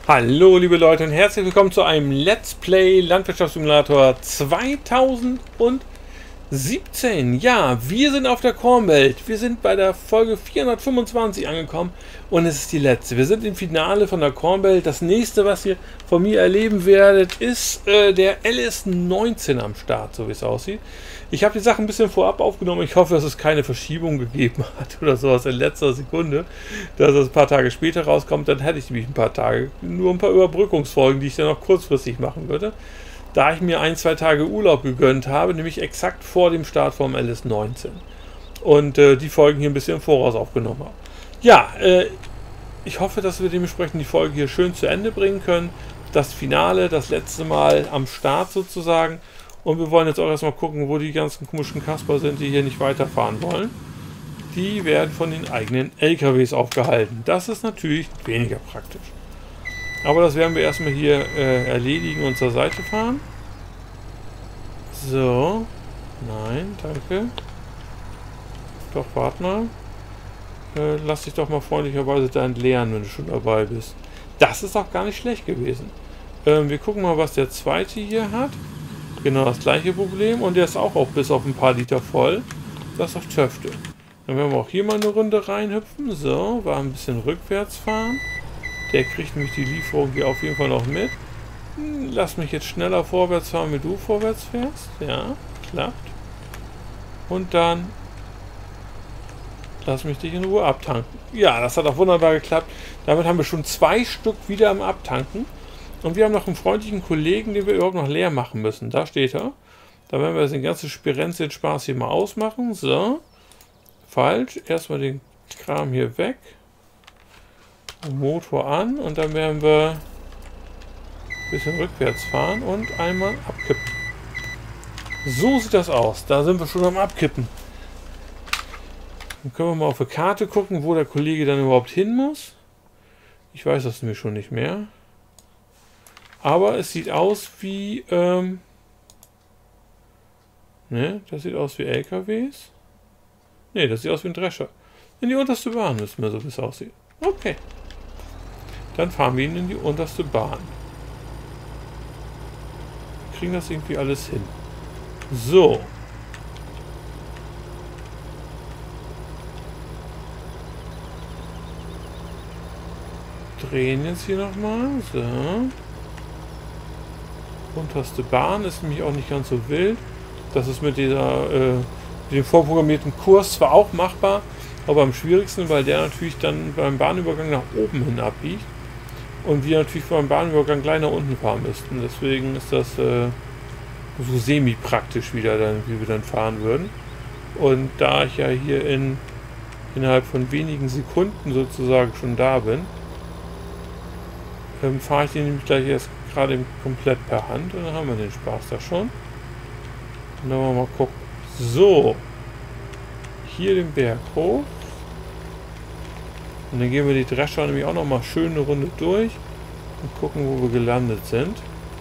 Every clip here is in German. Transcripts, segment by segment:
Hallo liebe Leute und herzlich willkommen zu einem Let's Play Landwirtschaftssimulator 2017. Ja, wir sind auf der Kornwelt. Wir sind bei der Folge 425 angekommen und es ist die letzte. Wir sind im Finale von der Kornwelt. Das nächste, was ihr von mir erleben werdet, ist der LS19 am Start, so wie es aussieht. Ich habe die Sachen ein bisschen vorab aufgenommen. Ich hoffe, dass es keine Verschiebung gegeben hat oder sowas in letzter Sekunde, dass es ein paar Tage später rauskommt. Dann hätte ich nämlich ein paar Tage, nur ein paar Überbrückungsfolgen, die ich dann noch kurzfristig machen würde, da ich mir 1-2 Tage Urlaub gegönnt habe, nämlich exakt vor dem Start vom LS19 und die Folgen hier ein bisschen im Voraus aufgenommen habe. Ja, ich hoffe, dass wir dementsprechend die Folge hier schön zu Ende bringen können. Das Finale, das letzte Mal am Start sozusagen. Und wir wollen jetzt auch erstmal gucken, wo die ganzen komischen Kasper sind, die hier nicht weiterfahren wollen. Die werden von den eigenen LKWs aufgehalten. Das ist natürlich weniger praktisch. Aber das werden wir erstmal hier erledigen und zur Seite fahren. So. Nein, danke. Doch, warte mal. Lass dich doch mal freundlicherweise da entleeren, wenn du schon dabei bist. Das ist auch gar nicht schlecht gewesen. Wir gucken mal, was der zweite hier hat. Genau das gleiche Problem. Und der ist auch bis auf ein paar Liter voll. Das ist auf Töfte. Dann werden wir auch hier mal eine Runde reinhüpfen. So, war ein bisschen rückwärts fahren. Der kriegt nämlich die Lieferung hier auf jeden Fall noch mit. Lass mich jetzt schneller vorwärts fahren, wie du vorwärts fährst. Ja, klappt. Und dann lass mich dich in Ruhe abtanken. Ja, das hat auch wunderbar geklappt. Damit haben wir schon 2 Stück wieder am Abtanken. Und wir haben noch einen freundlichen Kollegen, den wir überhaupt noch leer machen müssen. Da steht er. Da werden wir jetzt den ganzen Spirenzien-Spaß hier mal ausmachen. So. Falsch. Erstmal den Kram hier weg. Motor an. Und dann werden wir ein bisschen rückwärts fahren und einmal abkippen. So sieht das aus. Da sind wir schon am Abkippen. Dann können wir mal auf die Karte gucken, wo der Kollege dann überhaupt hin muss. Ich weiß das nämlich schon nicht mehr. Aber es sieht aus wie, ne, das sieht aus wie LKWs. Ne, das sieht aus wie ein Drescher. In die unterste Bahn müssen wir, so wie es aussieht. Okay. Dann fahren wir ihn in die unterste Bahn. Wir kriegen das irgendwie alles hin. So. Drehen jetzt hier nochmal. So. Unterste Bahn ist nämlich auch nicht ganz so wild. Das ist mit dieser mit dem vorprogrammierten Kurs zwar auch machbar, aber am schwierigsten, weil der natürlich dann beim Bahnübergang nach oben hin abbiegt und wir natürlich beim Bahnübergang gleich nach unten fahren müssten. Deswegen ist das so semi-praktisch wieder, dann, wie wir dann fahren würden. Und da ich ja hier innerhalb von wenigen Sekunden sozusagen schon da bin, fahre ich den nämlich gleich erst gerade komplett per Hand und dann haben wir den Spaß da schon. Und dann wollen wir mal gucken. So. Hier den Berg hoch. Und dann gehen wir die Drescher nämlich auch noch mal schön eine Runde durch und gucken, wo wir gelandet sind.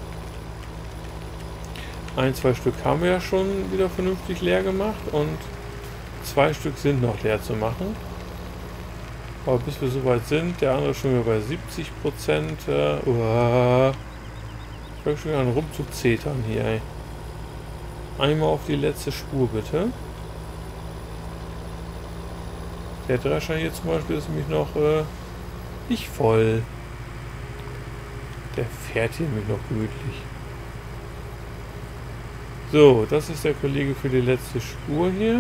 1-2 Stück haben wir ja schon wieder vernünftig leer gemacht und 2 Stück sind noch leer zu machen. Aber bis wir soweit sind, der andere schon wieder bei 70%. Ich fange schon wieder an rumzuzetern hier. Ey. Einmal auf die letzte Spur bitte. Der Drescher hier zum Beispiel ist nämlich noch nicht voll. Der fährt hier nämlich noch gemütlich. So, das ist der Kollege für die letzte Spur hier.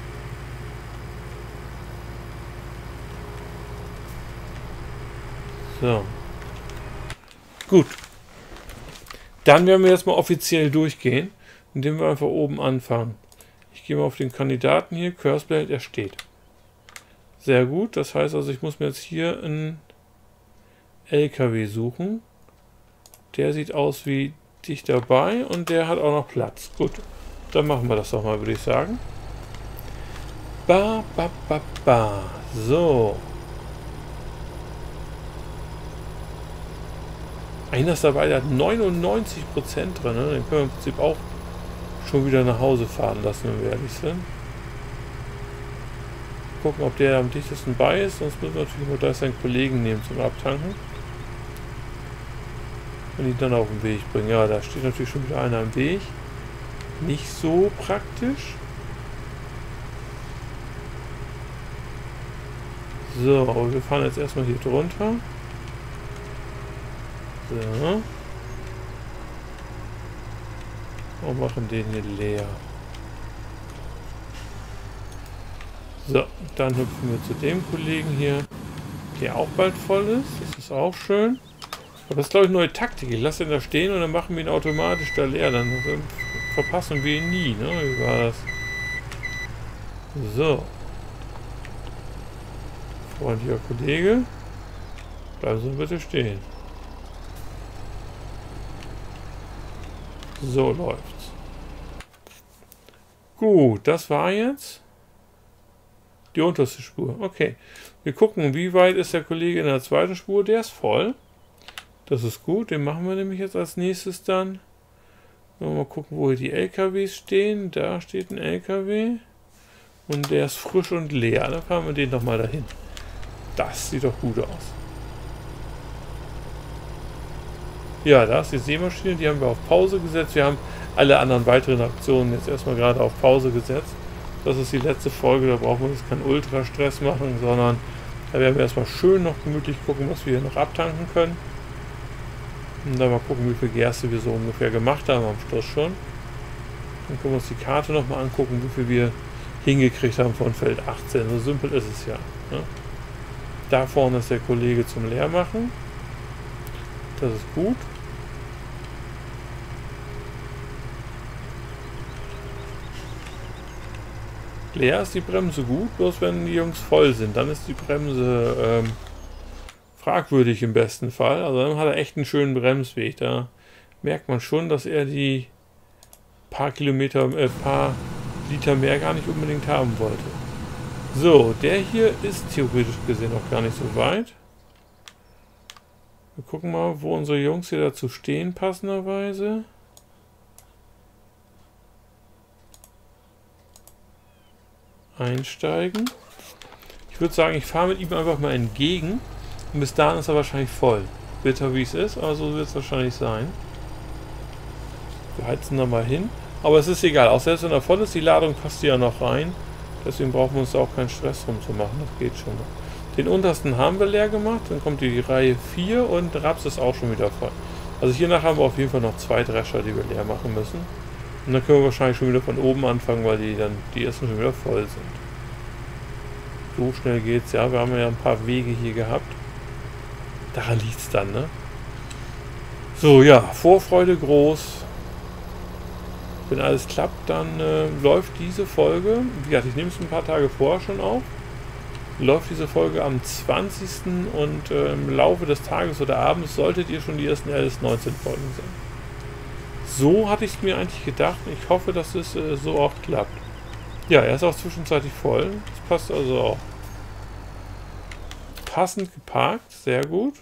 So. Gut. Dann werden wir jetzt mal offiziell durchgehen, indem wir einfach oben anfangen. Ich gehe mal auf den Kandidaten hier. Curseblade, er steht. Sehr gut. Das heißt also, ich muss mir jetzt hier einen LKW suchen. Der sieht aus wie dicht dabei und der hat auch noch Platz. Gut. Dann machen wir das doch mal, würde ich sagen. So. Einer ist dabei, der hat 99% drin. Ne? Den können wir im Prinzip auch schon wieder nach Hause fahren lassen, wenn wir ehrlich sind. Gucken, ob der am dichtesten bei ist. Sonst müssen wir natürlich mal gleich seinen Kollegen nehmen zum Abtanken. und ihn dann auf den Weg bringen. Ja, da steht natürlich schon wieder einer im Weg. Nicht so praktisch. So, aber wir fahren jetzt erstmal hier drunter. So. Und machen den hier leer. So, dann hüpfen wir zu dem Kollegen hier, der auch bald voll ist. Das ist auch schön. Aber das ist, glaube ich, neue Taktik. Ich lasse ihn da stehen und dann machen wir ihn automatisch da leer. Dann verpassen wir ihn nie, ne? Wie war das? So. Freundlicher Kollege. Bleiben Sie bitte stehen. So läuft's. Gut, das war jetzt die unterste Spur. Okay. Wir gucken, wie weit ist der Kollege in der zweiten Spur. Der ist voll. Das ist gut. Den machen wir nämlich jetzt als nächstes dann. Mal gucken, wo hier die LKWs stehen. Da steht ein LKW. Und der ist frisch und leer. Dann fahren wir den doch mal dahin. Das sieht doch gut aus. Ja, da ist die Sämaschine. Die haben wir auf Pause gesetzt. Wir haben alle anderen weiteren Aktionen jetzt erstmal gerade auf Pause gesetzt. Das ist die letzte Folge. Da brauchen wir uns keinen Ultra-Stress machen, sondern da werden wir erstmal schön noch gemütlich gucken, was wir hier noch abtanken können. Und dann mal gucken, wie viel Gerste wir so ungefähr gemacht haben am Schluss schon. Dann können wir uns die Karte nochmal angucken, wie viel wir hingekriegt haben von Feld 18. So simpel ist es ja. Ne? Da vorne ist der Kollege zum Leermachen. Das ist gut. Leer ist die Bremse gut, bloß wenn die Jungs voll sind, dann ist die Bremse fragwürdig im besten Fall. Also dann hat er echt einen schönen Bremsweg. Da merkt man schon, dass er die paar Liter mehr gar nicht unbedingt haben wollte. So, der hier ist theoretisch gesehen auch gar nicht so weit. Wir gucken mal, wo unsere Jungs hier dazu stehen, passenderweise. Einsteigen. Ich würde sagen, ich fahre mit ihm einfach mal entgegen. Und bis dahin ist er wahrscheinlich voll. Bitter wie es ist, aber so wird es wahrscheinlich sein. Wir heizen da mal hin. Aber es ist egal, auch selbst wenn er voll ist, die Ladung passt ja noch rein. Deswegen brauchen wir uns da auch keinen Stress drum zu machen. Das geht schon noch. Den untersten haben wir leer gemacht. Dann kommt die Reihe 4 und Raps ist auch schon wieder voll. Also hiernach haben wir auf jeden Fall noch 2 Drescher, die wir leer machen müssen. Und dann können wir wahrscheinlich schon wieder von oben anfangen, weil die ersten schon wieder voll sind. So schnell geht's, ja. Wir haben ja ein paar Wege hier gehabt. Daran liegt's dann, ne? So, ja, Vorfreude groß. Wenn alles klappt, dann läuft diese Folge, wie gesagt, ich nehme es ein paar Tage vorher schon auf, läuft diese Folge am 20. und im Laufe des Tages oder Abends solltet ihr schon die ersten LS19 Folgen sehen. So hatte ich es mir eigentlich gedacht. Ich hoffe, dass es so auch klappt. Ja, er ist auch zwischenzeitlich voll. Das passt also auch. Passend geparkt, sehr gut.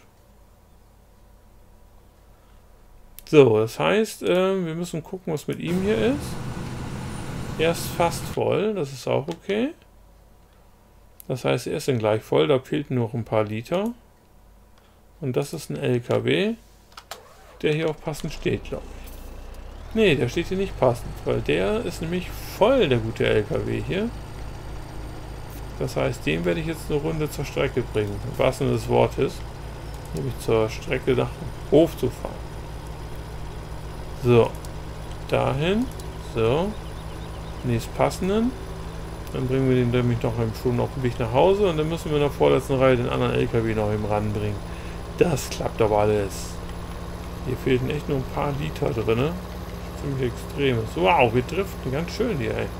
So, das heißt, wir müssen gucken, was mit ihm hier ist. Er ist fast voll, das ist auch okay. Das heißt, er ist dann gleich voll, da fehlten noch ein paar Liter. Und das ist ein LKW, der hier auch passend steht, glaube ich. Ne, der steht hier nicht passend, weil der ist nämlich voll, der gute LKW hier. Das heißt, den werde ich jetzt eine Runde zur Strecke bringen, im wahrsten Sinne des Wortes. Nämlich zur Strecke nach Hof zu fahren. So, dahin, so, nächst passenden. Dann bringen wir den nämlich noch schon auf dem Weg nach Hause und dann müssen wir in der vorletzten Reihe den anderen LKW noch eben ranbringen. Das klappt aber alles. Hier fehlten echt nur ein paar Liter drin. Ziemlich extrem. Wow, wir driften ganz schön hier, ey.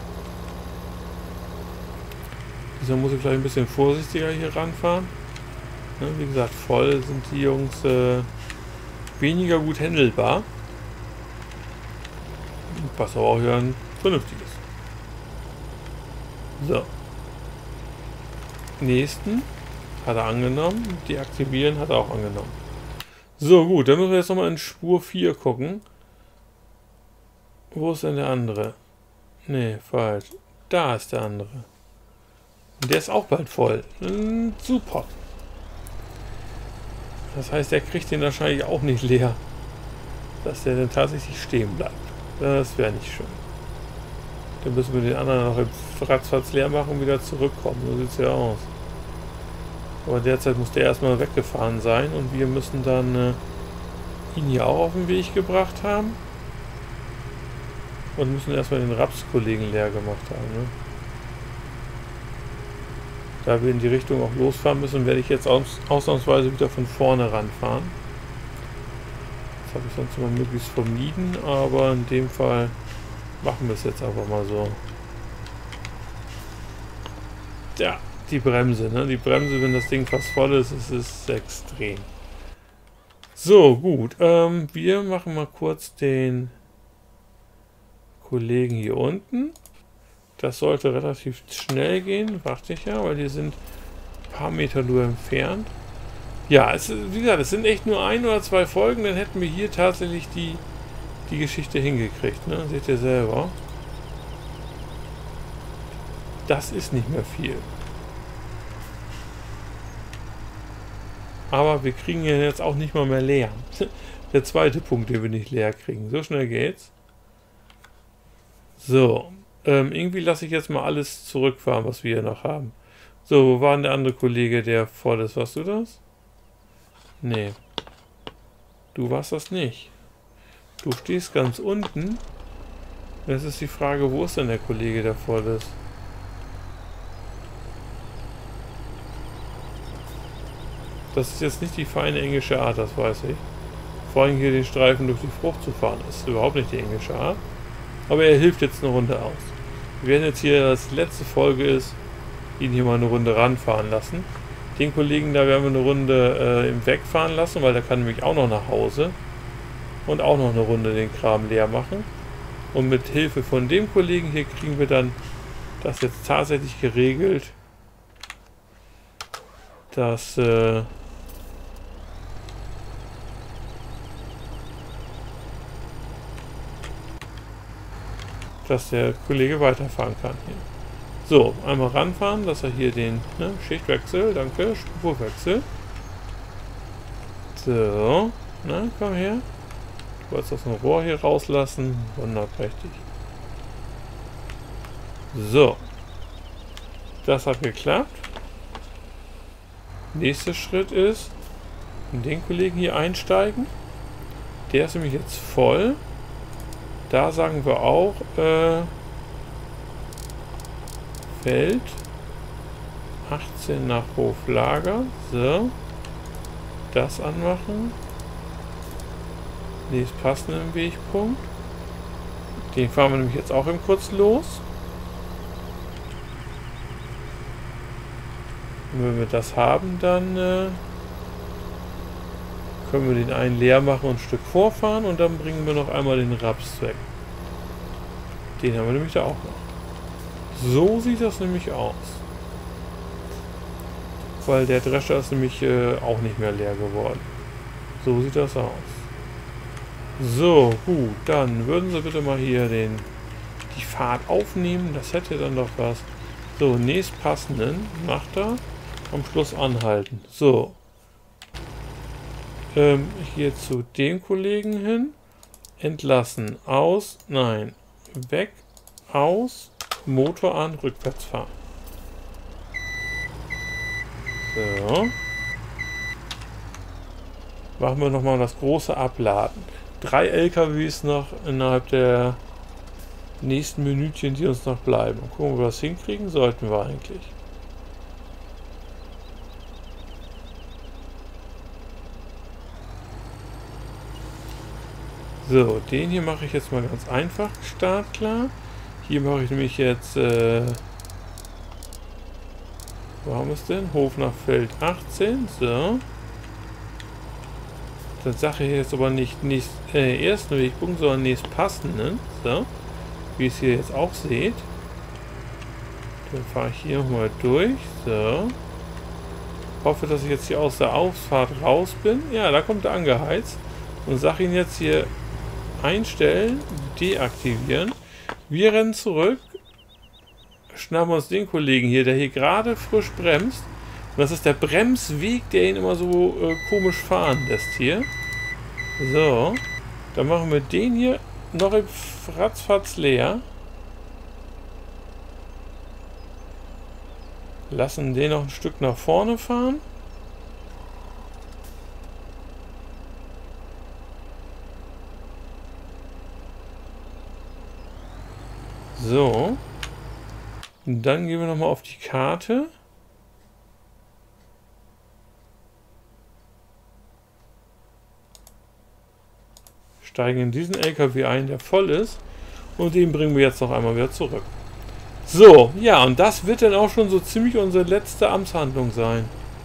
Dieser muss ich gleich ein bisschen vorsichtiger hier ranfahren. Ne, wie gesagt, voll sind die Jungs weniger gut handelbar. Was aber auch ja ein vernünftiges. So. Nächsten hat er angenommen. Deaktivieren hat er auch angenommen. So, gut. Dann müssen wir jetzt nochmal in Spur 4 gucken. Wo ist denn der andere? Ne, falsch. Da ist der andere. Und der ist auch bald voll. Super. Das heißt, er kriegt den wahrscheinlich auch nicht leer. dass der dann tatsächlich stehen bleibt. Das wäre nicht schön. Dann müssen wir den anderen noch ratzfatz leer machen und wieder zurückkommen. So sieht es ja aus. Aber derzeit muss der erstmal weggefahren sein und wir müssen dann ihn hier auch auf den Weg gebracht haben. Und müssen erstmal den Rapskollegen leer gemacht haben. Ne? Da wir in die Richtung auch losfahren müssen, werde ich jetzt ausnahmsweise wieder von vorne ranfahren. Das habe ich sonst immer möglichst vermieden, aber in dem Fall machen wir es jetzt einfach mal so. Ja, die Bremse, ne? Die Bremse, wenn das Ding fast voll ist, ist es extrem. So, gut. Wir machen mal kurz den Kollegen hier unten. Das sollte relativ schnell gehen, dachte ich ja, weil die sind ein paar Meter nur entfernt. Ja, wie gesagt, es sind echt nur 1 oder 2 Folgen, dann hätten wir hier tatsächlich die Geschichte hingekriegt. Ne? Seht ihr selber. Das ist nicht mehr viel. Aber wir kriegen ja jetzt auch nicht mal mehr leer. Der zweite Punkt, den wir nicht leer kriegen. So schnell geht's. So. Irgendwie lasse ich jetzt mal alles zurückfahren, was wir hier noch haben. So, wo war denn der andere Kollege, der voll ist? Warst du das? Nee. Du warst das nicht. Du stehst ganz unten. Jetzt ist die Frage, wo ist denn der Kollege, der voll ist? Das ist jetzt nicht die feine englische Art, das weiß ich. Vor allem hier den Streifen durch die Frucht zu fahren, ist überhaupt nicht die englische Art. Aber er hilft jetzt eine Runde aus. Wir werden jetzt hier, als letzte Folge ist, ihn hier mal eine Runde ranfahren lassen. Den Kollegen da werden wir eine Runde im Weg fahren lassen, weil der kann nämlich auch noch nach Hause. Und auch noch eine Runde den Kram leer machen. Und mit Hilfe von dem Kollegen hier kriegen wir dann das jetzt tatsächlich geregelt, dass der Kollege weiterfahren kann hier. So, einmal ranfahren, dass er hier den Schichtwechsel, danke, Spurwechsel. So, na, komm her. Du wolltest das Rohr hier rauslassen. Wunderprächtig. So. Das hat geklappt. Nächster Schritt ist, in den Kollegen hier einsteigen. Der ist nämlich jetzt voll. Da sagen wir auch, Feld 18 nach Hoflager. So. Das anmachen. Nächst passenden Wegpunkt. Den fahren wir nämlich jetzt auch im Kurz los. Und wenn wir das haben, dann können wir den einen leer machen und ein Stück vorfahren und dann bringen wir noch einmal den Raps weg. Den haben wir nämlich da auch noch. So sieht das nämlich aus. Weil der Drescher ist nämlich auch nicht mehr leer geworden. So sieht das aus. So, gut, dann würden Sie bitte mal hier die Fahrt aufnehmen. Das hätte dann doch was. So, nächstpassenden macht er. Am Schluss anhalten. So. Hier zu dem Kollegen hin. Entlassen. Aus. Nein. Weg. Aus. Motor an. Rückwärts fahren. So. Machen wir nochmal das große Abladen. 3 LKWs noch innerhalb der nächsten Minütchen, die uns noch bleiben. Gucken, ob wir das hinkriegen. Sollten wir eigentlich. So, den hier mache ich jetzt mal ganz einfach startklar. Hier mache ich nämlich jetzt, wo haben wir es denn? Hof nach Feld 18, so. Dann sage ich jetzt aber nicht ersten Wegpunkt, sondern nächstpassenden, so. Wie ihr es hier jetzt auch seht. Dann fahre ich hier nochmal durch, so. Hoffe, dass ich jetzt hier aus der Ausfahrt raus bin. Ja, da kommt er angeheizt. Und sage ihn jetzt hier einstellen, deaktivieren. Wir rennen zurück, schnappen uns den Kollegen hier, der hier gerade frisch bremst. Und das ist der Bremsweg, der ihn immer so komisch fahren lässt hier. So. Dann machen wir den hier noch im ratzfatz leer. Lassen den noch ein Stück nach vorne fahren. So. Und dann gehen wir nochmal auf die Karte. Steigen in diesen LKW ein, der voll ist. Und den bringen wir jetzt noch einmal wieder zurück. So, ja, und das wird dann auch schon so ziemlich unsere letzte Amtshandlung sein.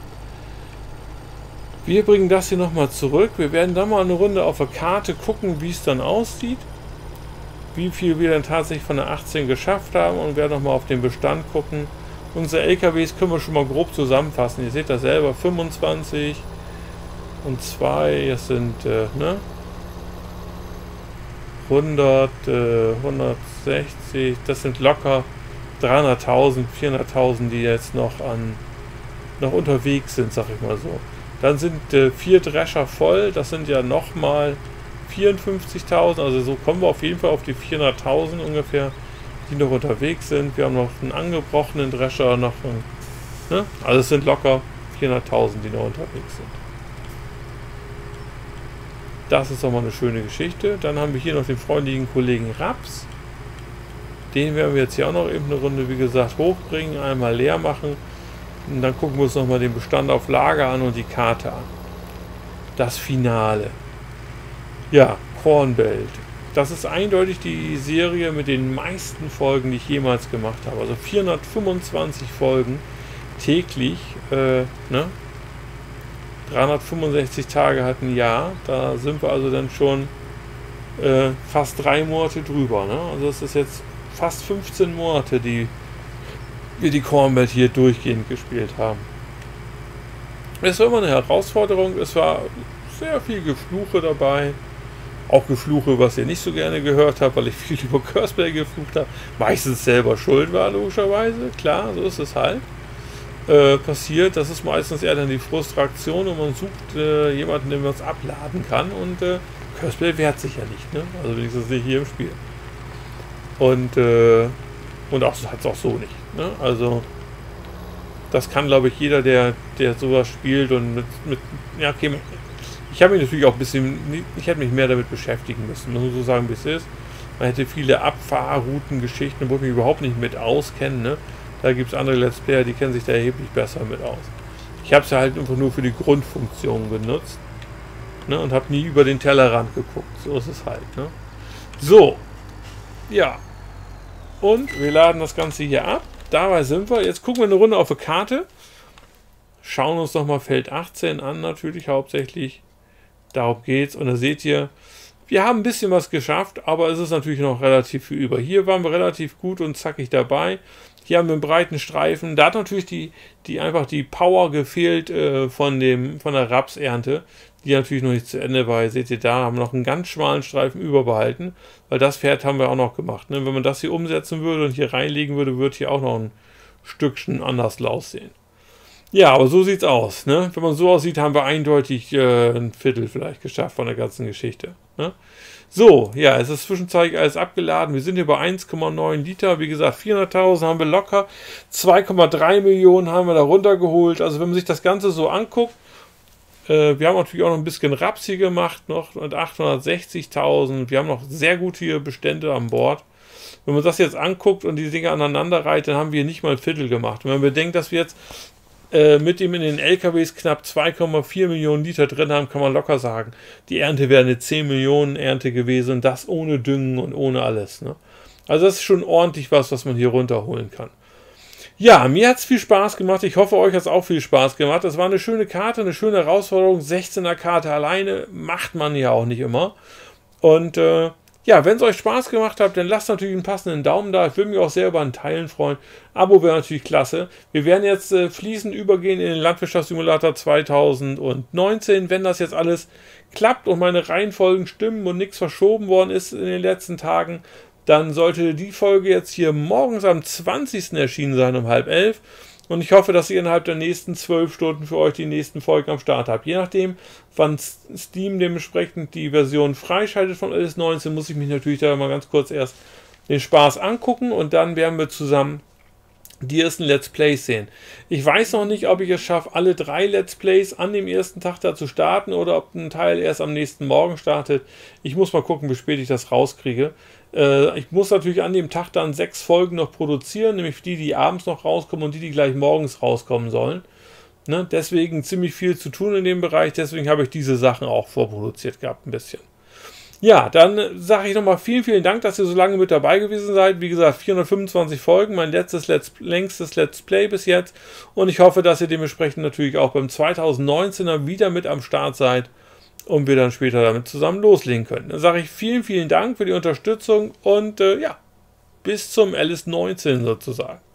Wir bringen das hier nochmal zurück. Wir werden dann mal eine Runde auf der Karte gucken, wie es dann aussieht. Wie viel wir dann tatsächlich von der 18 geschafft haben und werden nochmal auf den Bestand gucken. Unsere LKWs können wir schon mal grob zusammenfassen. Ihr seht das selber, 25 und 2, das sind 100, 160, das sind locker 300.000, 400.000, die jetzt noch unterwegs sind, sag ich mal so. Dann sind 4 Drescher voll, das sind ja nochmal 54.000, also so kommen wir auf jeden Fall auf die 400.000 ungefähr, die noch unterwegs sind. Wir haben noch einen angebrochenen Drescher, also es sind locker 400.000, die noch unterwegs sind. Das ist doch mal eine schöne Geschichte. Dann haben wir hier noch den freundlichen Kollegen Raps. Den werden wir jetzt hier auch noch eben eine Runde, wie gesagt, hochbringen, einmal leer machen. Und dann gucken wir uns nochmal den Bestand auf Lager an und die Karte an. Das Finale. Ja, Kornbelt. Das ist eindeutig die Serie mit den meisten Folgen, die ich jemals gemacht habe. Also 425 Folgen täglich, 365 Tage hat ein Jahr. Da sind wir also dann schon fast 3 Monate drüber. Ne? Also es ist jetzt fast 15 Monate, die wir die Kornbelt hier durchgehend gespielt haben. Es war immer eine Herausforderung. Es war sehr viel Gefluche dabei. Auch Gefluche, was ihr nicht so gerne gehört habt, weil ich viel über Curseplay geflucht habe. Meistens selber schuld war, logischerweise. Klar, so ist es halt. Passiert. Das ist meistens eher dann die Frustration und man sucht jemanden, den man es abladen kann. Und Curseplay wehrt sich ja nicht. Ne? Also wenigstens nicht hier im Spiel. Und auch hat es auch so nicht. Ne? Also das kann, glaube ich, jeder, der sowas spielt und ja, okay, ich habe mich natürlich auch ein bisschen, ich hätte mich mehr damit beschäftigen müssen, muss man so sagen, wie es ist. Man hätte viele Abfahrrouten-Geschichten, wo ich mich überhaupt nicht mit auskenne. Ne? Da gibt es andere Let's Player, die kennen sich da erheblich besser mit aus. Ich habe es ja halt einfach nur für die Grundfunktion genutzt, ne? Und habe nie über den Tellerrand geguckt. So ist es halt. Ne? So, ja. Und wir laden das Ganze hier ab. Dabei sind wir. Jetzt gucken wir eine Runde auf die Karte. Schauen uns nochmal Feld 18 an, natürlich hauptsächlich. Darum geht's. Und da seht ihr, wir haben ein bisschen was geschafft, aber es ist natürlich noch relativ viel über. Hier waren wir relativ gut und zackig dabei. Hier haben wir einen breiten Streifen. Da hat natürlich einfach die Power gefehlt von der Rapsernte, die natürlich noch nicht zu Ende war. Seht ihr, da haben wir noch einen ganz schmalen Streifen überbehalten, weil das Pferd haben wir auch noch gemacht. Ne? Wenn man das hier umsetzen würde und hier reinlegen würde, würde hier auch noch ein Stückchen anders aussehen. Ja, aber so sieht's aus. Ne? Wenn man so aussieht, haben wir eindeutig ein Viertel vielleicht geschafft von der ganzen Geschichte. Ne? So, ja, es ist zwischenzeitlich alles abgeladen. Wir sind hier bei 1,9 Liter. Wie gesagt, 400.000 haben wir locker. 2,3 Millionen haben wir da runtergeholt. Also wenn man sich das Ganze so anguckt, wir haben natürlich auch noch ein bisschen Raps hier gemacht, noch mit 860.000. Wir haben noch sehr gute Bestände an Bord. Wenn man das jetzt anguckt und die Dinge aneinander reiht, dann haben wir nicht mal ein Viertel gemacht. Und wenn man bedenkt, dass wir jetzt mit dem in den LKWs knapp 2,4 Millionen Liter drin haben, kann man locker sagen, die Ernte wäre eine 10 Millionen Ernte gewesen und das ohne Düngen und ohne alles. Ne? Also das ist schon ordentlich was man hier runterholen kann. Ja, mir hat es viel Spaß gemacht. Ich hoffe, euch hat es auch viel Spaß gemacht. Das war eine schöne Karte, eine schöne Herausforderung. 16er Karte alleine macht man ja auch nicht immer. Und ja, wenn es euch Spaß gemacht hat, dann lasst natürlich einen passenden Daumen da. Ich würde mich auch sehr über ein Teilen freuen. Abo wäre natürlich klasse. Wir werden jetzt fließend übergehen in den Landwirtschaftssimulator 2019. Wenn das jetzt alles klappt und meine Reihenfolgen stimmen und nichts verschoben worden ist in den letzten Tagen, dann sollte die Folge jetzt hier morgens am 20. erschienen sein um 10:30. Und ich hoffe, dass ihr innerhalb der nächsten 12 Stunden für euch die nächsten Folgen am Start habt. Je nachdem, wann Steam dementsprechend die Version freischaltet von LS 19, muss ich mich natürlich da mal ganz kurz erst den Spaß angucken und dann werden wir zusammen die ersten Let's Plays sehen. Ich weiß noch nicht, ob ich es schaffe, alle 3 Let's Plays an dem ersten Tag da zu starten oder ob ein Teil erst am nächsten Morgen startet. Ich muss mal gucken, wie spät ich das rauskriege. Ich muss natürlich an dem Tag dann 6 Folgen noch produzieren, nämlich die abends noch rauskommen und die gleich morgens rauskommen sollen. Ne? Deswegen ziemlich viel zu tun in dem Bereich, deswegen habe ich diese Sachen auch vorproduziert gehabt ein bisschen. Ja, dann sage ich nochmal vielen, vielen Dank, dass ihr so lange mit dabei gewesen seid. Wie gesagt, 425 Folgen, mein längstes Let's Play bis jetzt. Und ich hoffe, dass ihr dementsprechend natürlich auch beim 2019er wieder mit am Start seid und wir dann später damit zusammen loslegen können. Dann sage ich vielen, vielen Dank für die Unterstützung und ja, bis zum LS19 sozusagen.